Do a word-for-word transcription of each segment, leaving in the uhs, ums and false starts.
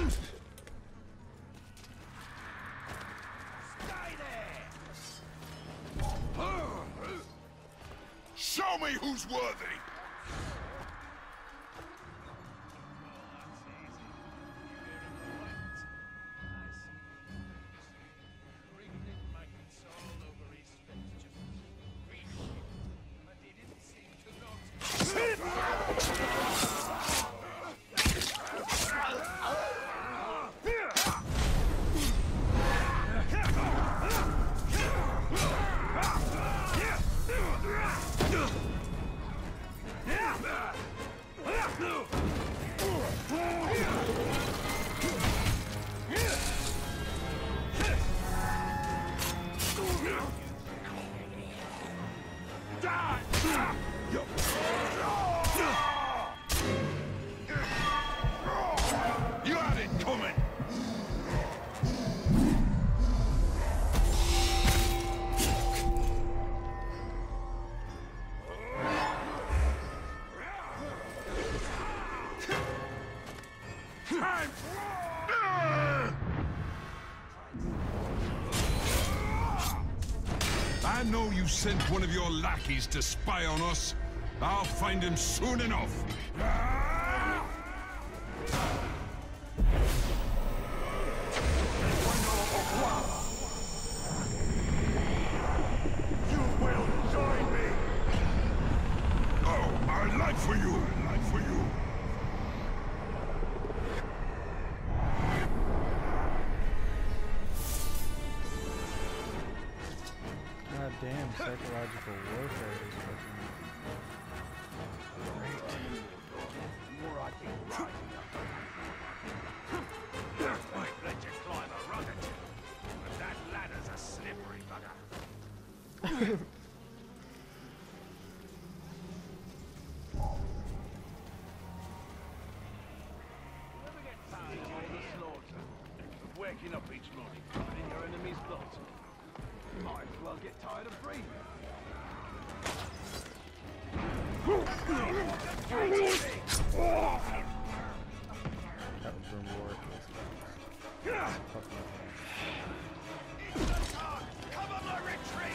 Show me who's worthy! You had it coming! I know you sent one of your lackeys to spy on us. I'll find him soon enough. You will join me. Oh, I lied for you. I lied for you. God damn, psychological warfare is fucking great. More I can ride. Might let you climb a rug or two, but that ladder's a slippery bugger. Never get tired of all the slaughter, of waking up each morning finding your enemy's blood. You might as well get tired of breathing. That was reward. Cover my retreat!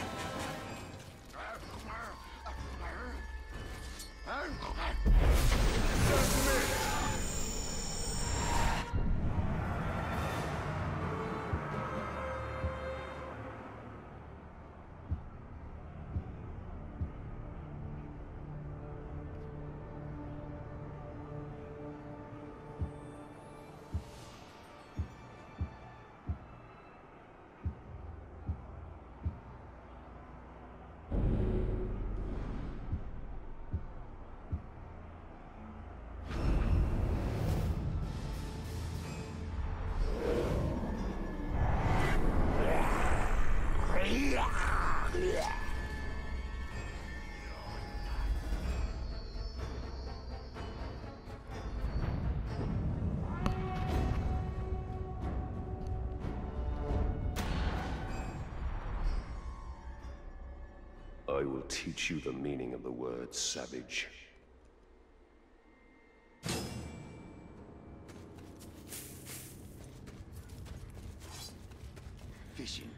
I will teach you the meaning of the word savage. Fishing.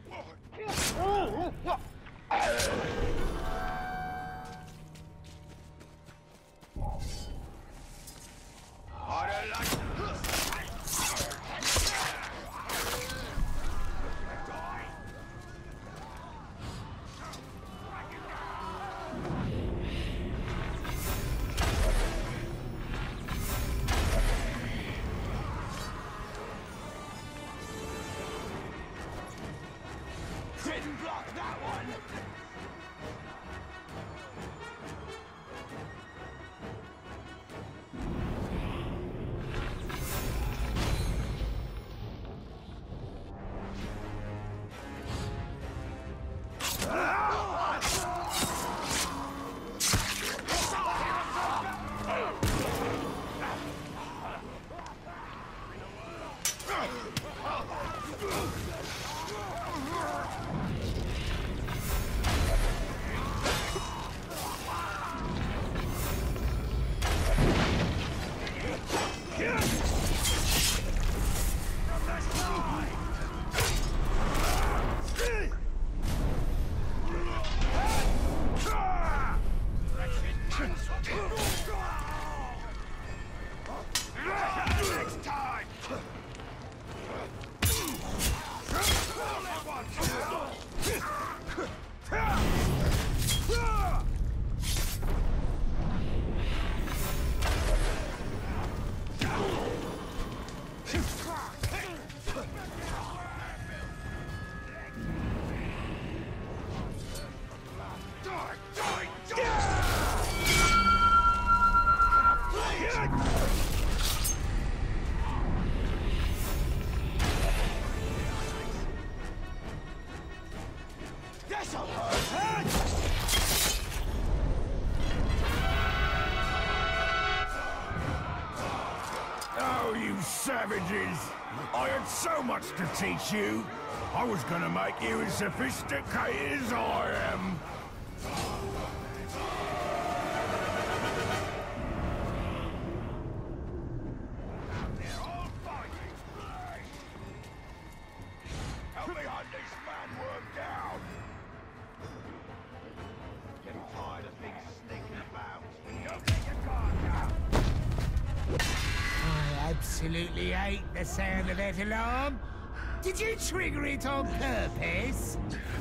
Die! Die! Die! This'll hurt! Oh, you savages! I had so much to teach you. I was gonna make you as sophisticated as I am. They're all fighting! Help me hunt this man worm down! Getting tired of things sneaking about. Don't get your guard down! I absolutely hate the sound of that alarm. Did you trigger it on purpose?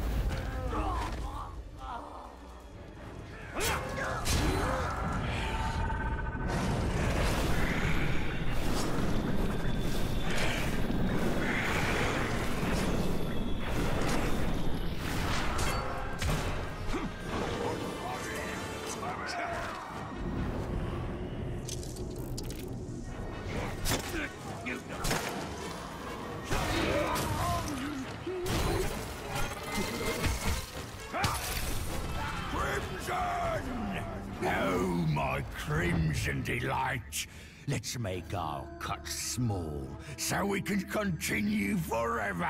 Oh, my crimson delight. Let's make our cut small, so we can continue forever.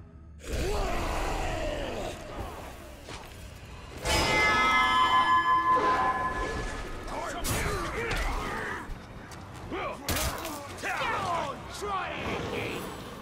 Try it!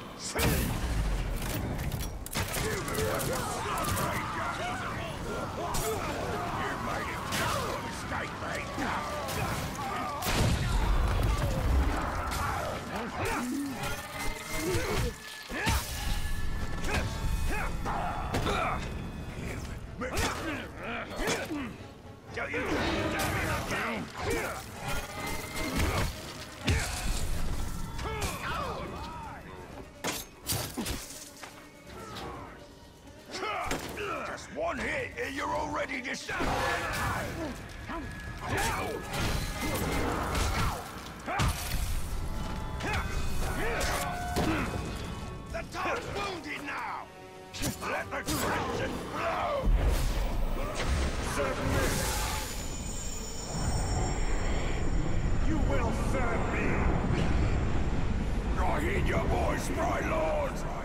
Don't you dare me again! Just one hit and you're already destroyed! The dog's wounded now! Let the crimson flow! Serve me! You will serve me! I hear your voice, Brightlord!